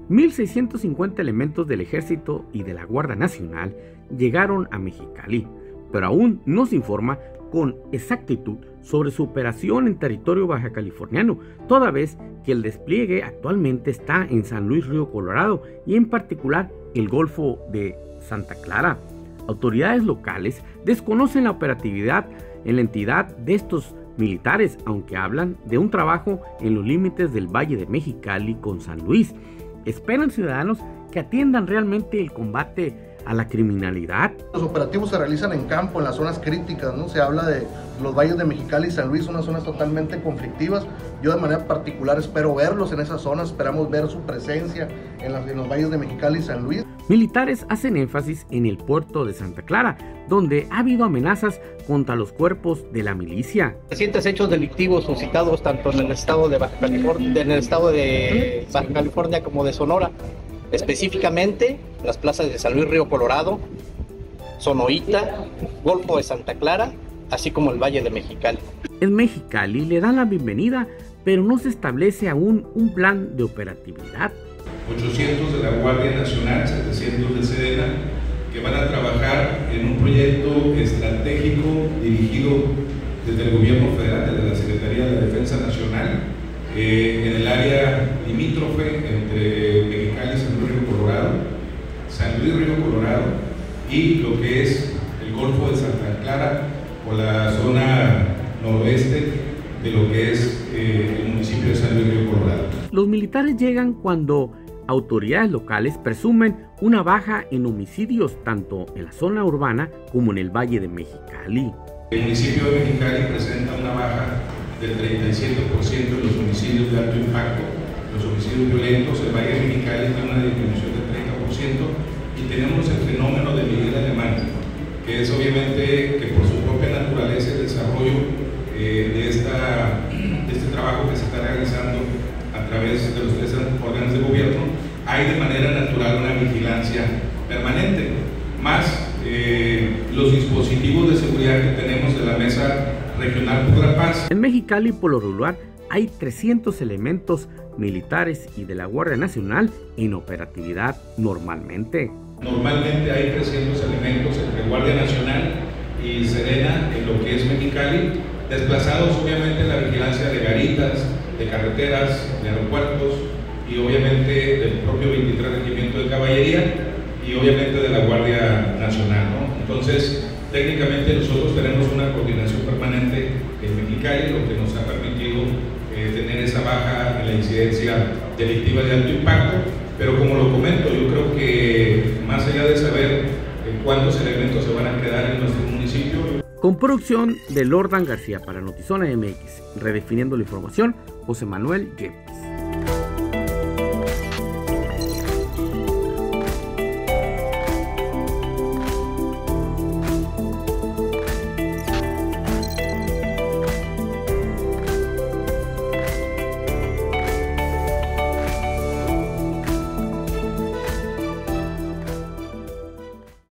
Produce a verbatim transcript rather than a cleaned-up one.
mil seiscientos cincuenta elementos del Ejército y de la Guardia Nacional llegaron a Mexicali, pero aún no se informa con exactitud sobre su operación en territorio baja californiano, toda vez que el despliegue actualmente está en San Luis Río Colorado y en particular el Golfo de Santa Clara. Autoridades locales desconocen la operatividad en la entidad de estos militares, aunque hablan de un trabajo en los límites del Valle de Mexicali con San Luis. Esperan ciudadanos que atiendan realmente el combate a la criminalidad. Los operativos se realizan en campo, en las zonas críticas, ¿no? Se habla de los valles de Mexicali y San Luis, unas zonas totalmente conflictivas. Yo de manera particular espero verlos en esas zonas, esperamos ver su presencia en, las, en los valles de Mexicali y San Luis. Militares hacen énfasis en el puerto de Santa Clara, donde ha habido amenazas contra los cuerpos de la milicia. Recientes hechos delictivos suscitados tanto en el estado de Baja California, en el estado de Baja California como de Sonora, específicamente las plazas de San Luis Río Colorado, Sonoita, Golfo de Santa Clara, así como el Valle de Mexicali. En Mexicali le dan la bienvenida, pero no se establece aún un plan de operatividad. ochocientos de la Guardia Nacional, setecientos de Sedena, que van a trabajar en un proyecto estratégico dirigido desde el gobierno federal, desde la Secretaría de Defensa Nacional, eh, en el área limítrofe entre Mexicali y San Luis Río Colorado, San Luis Río Colorado y lo que es el Golfo de Santa Clara o la zona noroeste de lo que es eh, el municipio de San Luis Río Colorado. Los militares llegan cuando autoridades locales presumen una baja en homicidios tanto en la zona urbana como en el Valle de Mexicali. El municipio de Mexicali presenta una baja del treinta y siete por ciento en los homicidios de alto impacto, los homicidios violentos. El Valle de Mexicali tiene una disminución del treinta por ciento y tenemos el fenómeno de Miguel Alemán, que es obviamente que por su propia naturaleza el desarrollo eh, de, esta, de este trabajo que se está realizando a través de los tres órganos de gobierno, hay de manera natural una vigilancia permanente, más eh, los dispositivos de seguridad que tenemos de la Mesa Regional por la Paz. En Mexicali, por lo regular, hay trescientos elementos militares y de la Guardia Nacional en operatividad normalmente. Normalmente hay trescientos elementos entre Guardia Nacional y Sedena en lo que es Mexicali, desplazados obviamente en la vigilancia de garitas, de carreteras, de aeropuertos y obviamente del propio veintitrés Regimiento de Caballería y obviamente de la Guardia Nacional, ¿no? Entonces, técnicamente nosotros tenemos una coordinación permanente en Mexicali, lo que nos ha permitido eh, tener esa baja en la incidencia delictiva de alto impacto, pero como lo comento, yo creo que más allá de saber eh, cuántos elementos se van a quedar en nuestro municipio. Con producción de Lordan García para Notizona M X, redefiniendo la información, José Manuel Yep.